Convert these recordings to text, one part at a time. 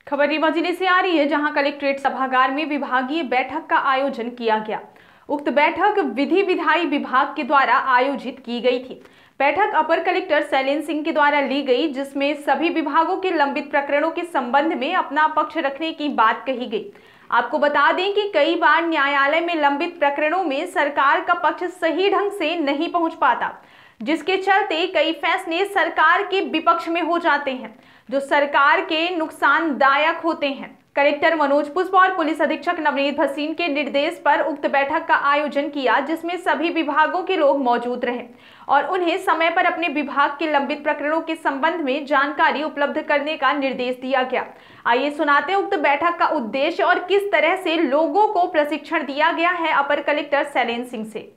खबर रीवा जिले से आ रही है, जहां कलेक्ट्रेट सभागार में विभागीय बैठक का आयोजन किया गया। उक्त बैठक विधि विधायी विभाग के द्वारा आयोजित की गई थी। बैठक अपर कलेक्टर शैलेंद्र सिंह के द्वारा ली गई, जिसमें सभी विभागों के लंबित प्रकरणों के संबंध में अपना पक्ष रखने की बात कही गई। आपको बता दें कि कई बार न्यायालय में लंबित प्रकरणों में सरकार का पक्ष सही ढंग से नहीं पहुंच पाता, जिसके चलते कई फैसले सरकार के विपक्ष में हो जाते हैं, जो सरकार के नुकसानदायक होते हैं। कलेक्टर मनोज पुष्प और पुलिस अधीक्षक नवनीत भसीन के निर्देश पर उक्त बैठक का आयोजन किया, जिसमें सभी विभागों के लोग मौजूद रहे और उन्हें समय पर अपने विभाग के लंबित प्रकरणों के संबंध में जानकारी उपलब्ध करने का निर्देश दिया गया। आइए सुनाते हैं उक्त बैठक का उद्देश्य और किस तरह से लोगों को प्रशिक्षण दिया गया है अपर कलेक्टर शैलेंद्र सिंह से।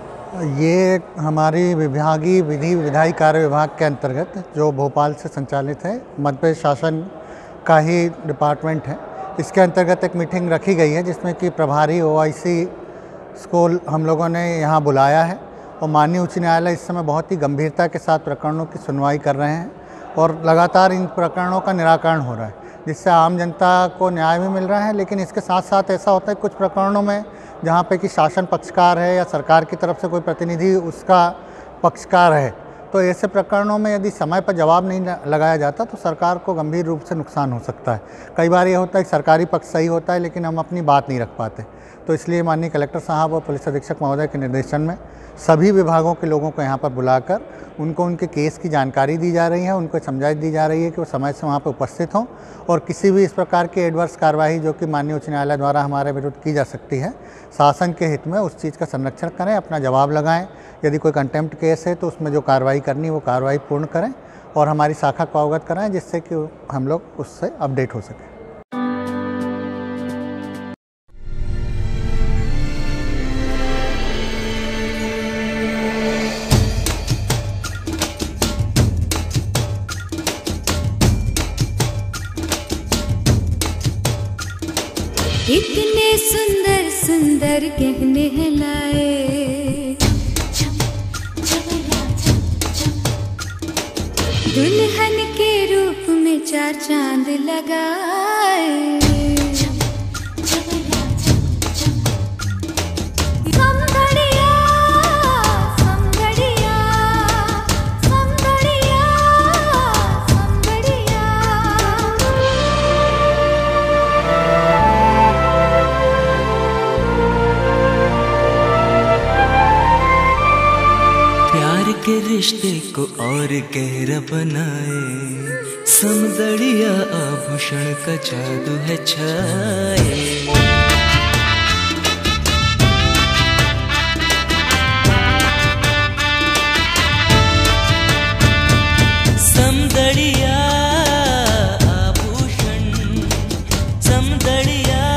ये हमारी विभागीय विधि विधायी कार्य विभाग के अंतर्गत जो भोपाल से संचालित है, मध्य प्रदेश शासन का ही डिपार्टमेंट है, इसके अंतर्गत एक मीटिंग रखी गई है, जिसमें कि प्रभारी ओआईसी को हम लोगों ने यहाँ बुलाया है और माननीय उच्च न्यायालय इस समय बहुत ही गंभीरता के साथ प्रकरणों की सुनवाई कर रहे हैं और लगातार इन प्रकरणों का निराकरण हो रहा है, जिससे आम जनता को न्याय भी मिल रहा है। लेकिन इसके साथ साथ ऐसा होता है कुछ प्रकरणों में जहाँ पे कि शासन पक्षकार है या सरकार की तरफ से कोई प्रतिनिधि उसका पक्षकार है, तो ऐसे प्रकरणों में यदि समय पर जवाब नहीं लगाया जाता तो सरकार को गंभीर रूप से नुकसान हो सकता है। कई बार ये होता है कि सरकारी पक्ष सही होता है लेकिन हम अपनी बात नहीं रख पाते, तो इसलिए माननीय कलेक्टर साहब और पुलिस अधीक्षक महोदय के निर्देशन में सभी विभागों के लोगों को यहाँ पर बुलाकर उनको उनके केस की जानकारी दी जा रही है, उनको समझाइश दी जा रही है कि वो समय से वहाँ पर उपस्थित हों और किसी भी इस प्रकार की एडवर्स कार्रवाई जो कि माननीय उच्च न्यायालय द्वारा हमारे विरुद्ध की जा सकती है, शासन के हित में उस चीज़ का संरक्षण करें, अपना जवाब लगाएं। यदि कोई कंटेम्प्ट केस है तो उसमें जो कार्रवाई करनी वो कार्रवाई पूर्ण करें और हमारी शाखा को अवगत कराएं, जिससे कि हम लोग उससे अपडेट हो सकें। इतने सुंदर सुंदर गहने हैं लाए, दुल्हन के रूप में चार चांद लगाए, के रिश्ते को और गहरा बनाए, समदड़िया आभूषण का जादू है छाए। समदड़िया आभूषण, समदड़िया